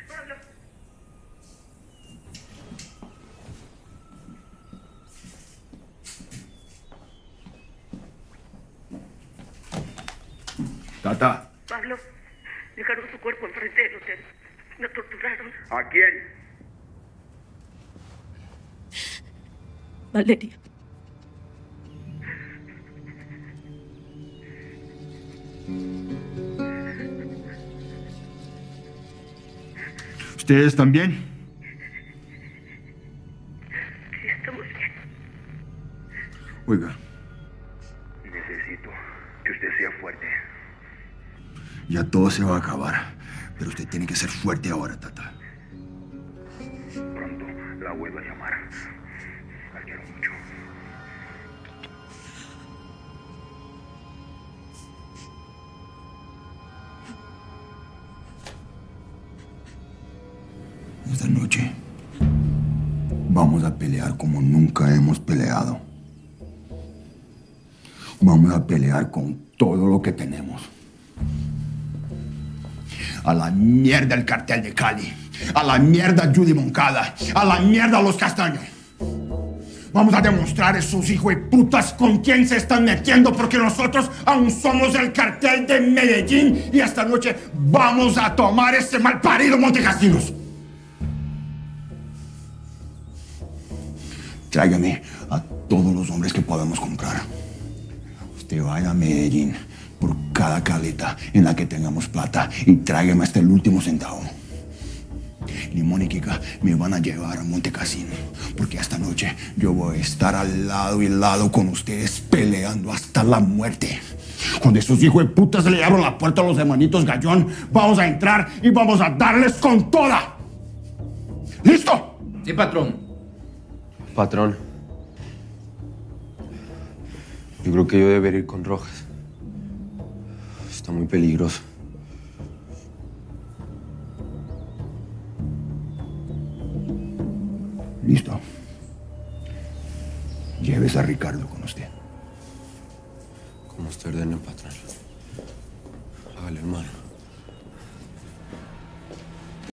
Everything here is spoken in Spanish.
Tata. Pablo, dejaron su cuerpo enfrente del hotel. Lo torturaron. ¿A quién? Valeria. ¿Ustedes también? Sí, estamos bien. Oiga. Necesito que usted sea fuerte. Ya todo se va a acabar, pero usted tiene que ser fuerte ahora, Tata. Pronto la vuelvo a llamar. La quiero mucho. Esta noche vamos a pelear como nunca hemos peleado. Vamos a pelear con todo lo que tenemos. A la mierda el cartel de Cali. A la mierda Judy Moncada. A la mierda los Castaños. Vamos a demostrar a esos hijos de putas con quién se están metiendo, porque nosotros aún somos el cartel de Medellín y esta noche vamos a tomar ese malparido Montecasinos. Tráigame a todos los hombres que podamos comprar. Usted vaya a Medellín por cada caleta en la que tengamos plata y tráigame hasta el último centavo. Limón y Kika me van a llevar a Montecasino, porque esta noche yo voy a estar al lado y lado con ustedes peleando hasta la muerte. Cuando esos hijos de putas le abran la puerta a los hermanitos Gallón, vamos a entrar y vamos a darles con toda. ¿Listo? Sí, patrón. Patrón, yo creo que yo debería ir con Rojas. Está muy peligroso. Listo. Llévese a Ricardo con usted. Como usted ordene, patrón. Hágale, hermano.